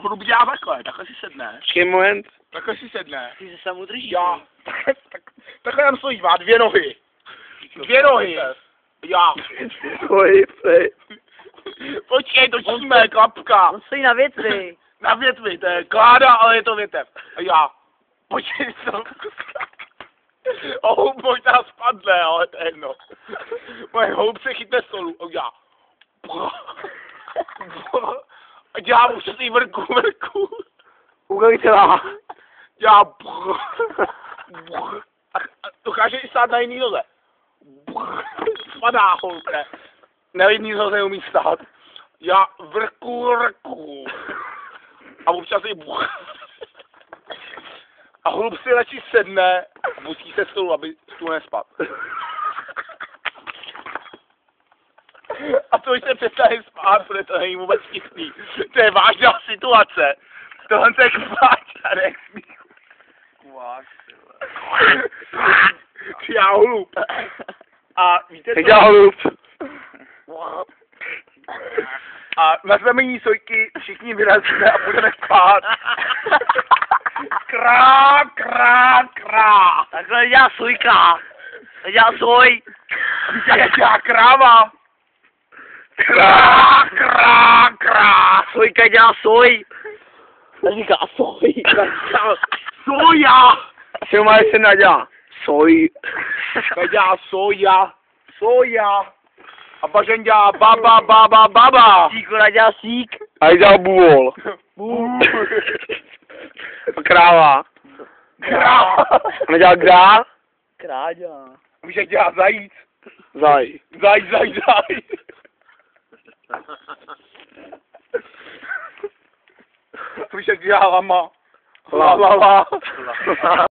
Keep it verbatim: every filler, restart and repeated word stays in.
Chlub dělá takhle, takhle si sedne. Počkej moment. Takhle si sedne. Ty se sám udržíš. Já. Takhle, tak, takhle tam stojí, má dvě nohy. Dvě nohy. Já. Oj, pej. Počkej, točíme, klapka. On stojí na větvi. Na větvi, to je kláda, ale je to větev. A já. Počkej, to. O, houp možná spadne, ale to je jedno. Moje houp se chytne stolu. A já. A dělám už si vrku, vrku. Ukaž celá. Já. A dokáže i stát na jiný noze. Spadá houpne. Na jedný noze umí stát. Já vrku, vrku. A občas i a hlub si radši sedne, musí se stolu, aby stůl nespadl. A to už se přestane spát, protože to není vůbec vtipný. To je vážná situace. Tohle je kváč a ne smích. Kváč, Já hlub. A víte Tak co? já hlub. A vezmeme jí sojky, všichni vyrazíme a budeme spát. Krá, krá, krá. Takhle dělá sojka. To dělá soj. Jak dělá kráva. Krá, krá, krá. Sojka dělá soj. To říká soj. Soja. Asi má se nadělá. Soj. To dělá soja. Soja. A bažen dělá baba, baba, baba. Síkora dělá sík. A dělá bůvol. Kráva. Kráva. Ona dělá grá. Kráďa. Víš, jak dělá zajíc. Zaj. Zajíc, zajíc, zajíc. Víš, jak dělá lama. La, la, la.